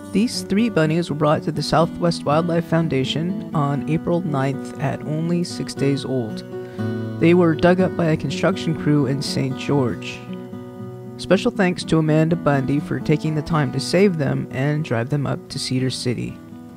These 3 bunnies were brought to the Southwest Wildlife Foundation on April 9th at only 6 days old. They were dug up by a construction crew in St. George. Special thanks to Amanda Bundy for taking the time to save them and drive them up to Cedar City.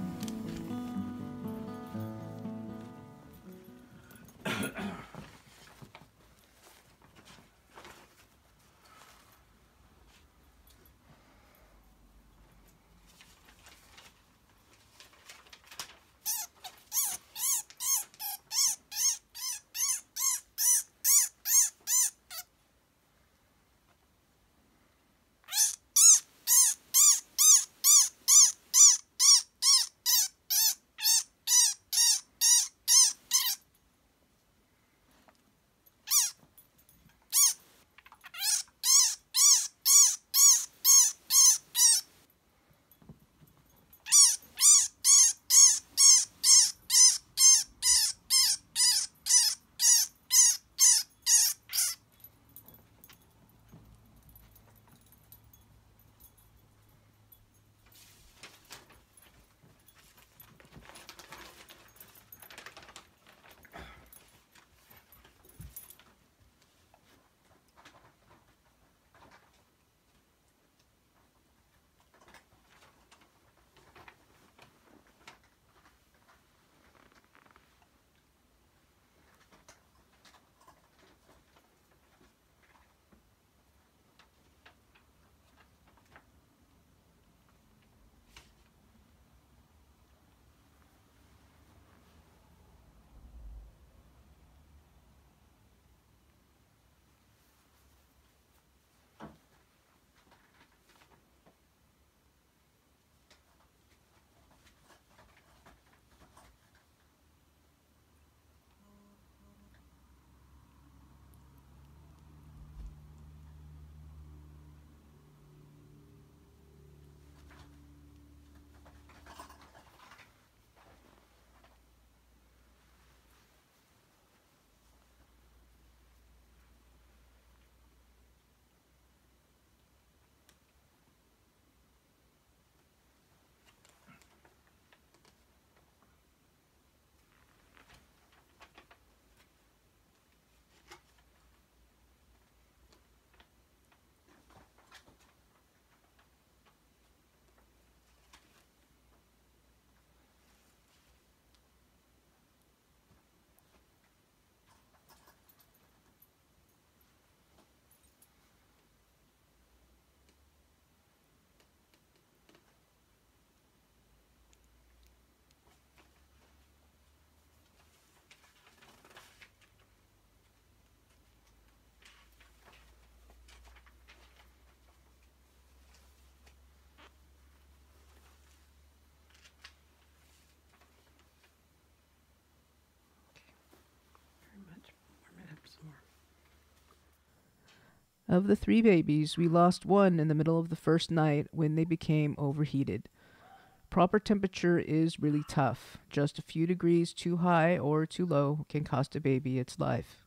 Of the 3 babies, we lost one in the middle of the first night when they became overheated. Proper temperature is really tough. Just a few degrees too high or too low can cost a baby its life.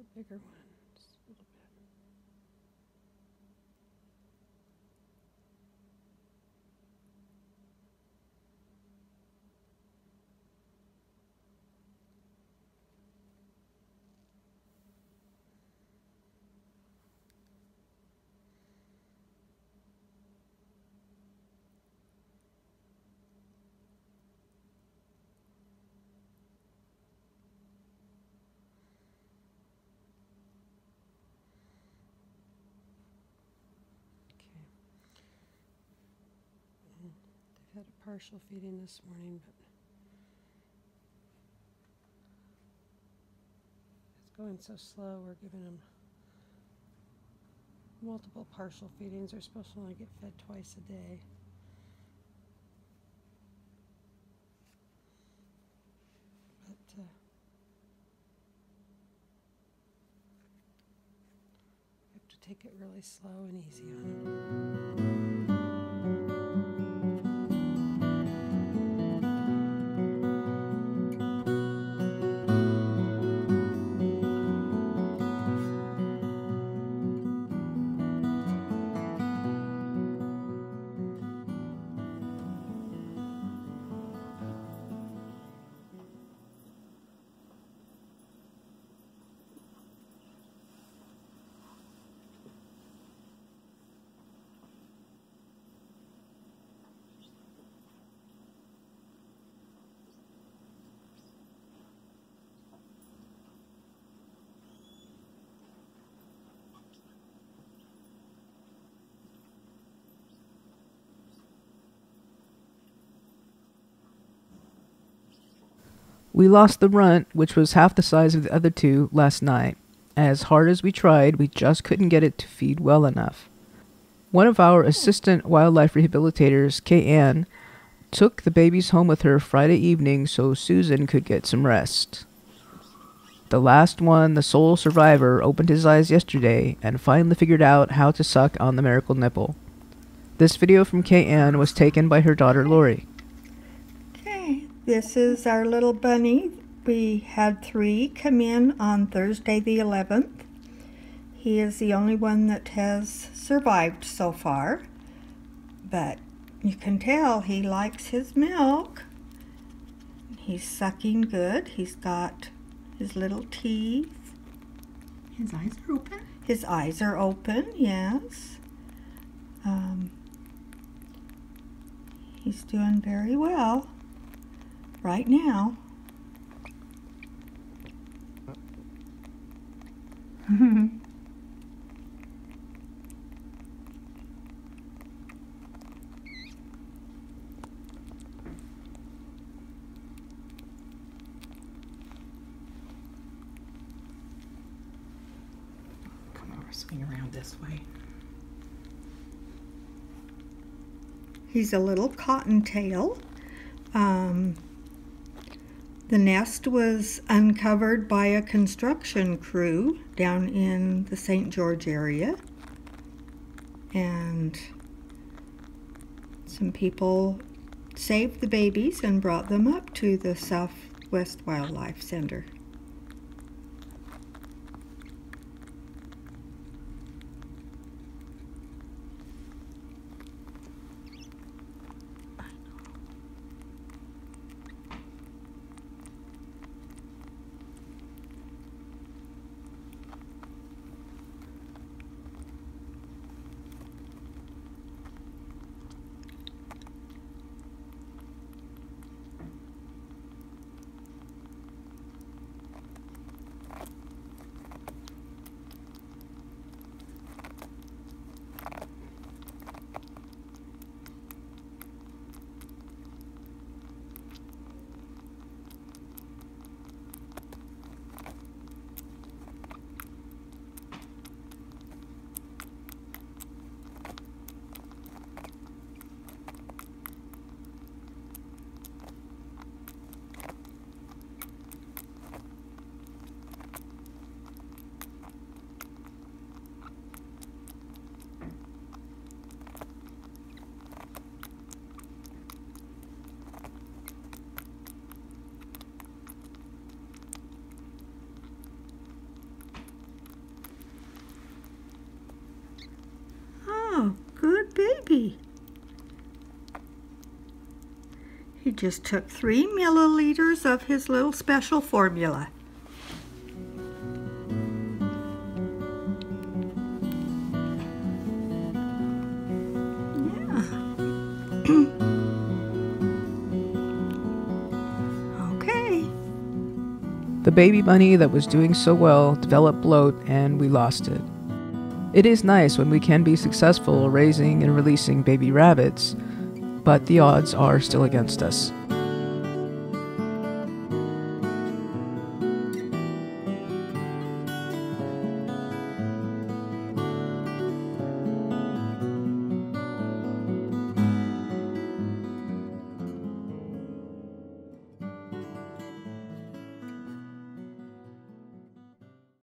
bigger one. Just a little bit. They've had a partial feeding this morning, but it's going so slow. We're giving them multiple partial feedings. They're supposed to only get fed twice a day. But you have to take it really slow and easy on them. We lost the runt, which was half the size of the other two, last night. As hard as we tried, we just couldn't get it to feed well enough. One of our assistant wildlife rehabilitators, Kay Ann, took the babies home with her Friday evening so Susan could get some rest. The last one, the sole survivor, opened his eyes yesterday and finally figured out how to suck on the miracle nipple. This video from Kay Ann was taken by her daughter Lori. This is our little bunny. We had 3 come in on Thursday the 11th. He is the only one that has survived so far, but you can tell he likes his milk. He's sucking good. He's got his little teeth. His eyes are open? His eyes are open, yes. He's doing very well right now. Come over, swing around this way. He's a little cottontail. The nest was uncovered by a construction crew down in the St. George area, and some people saved the babies and brought them up to the Southwest Wildlife Center. just took 3 milliliters of his little special formula. Okay. The baby bunny that was doing so well developed bloat and we lost it. It is nice when we can be successful raising and releasing baby rabbits, but the odds are still against us.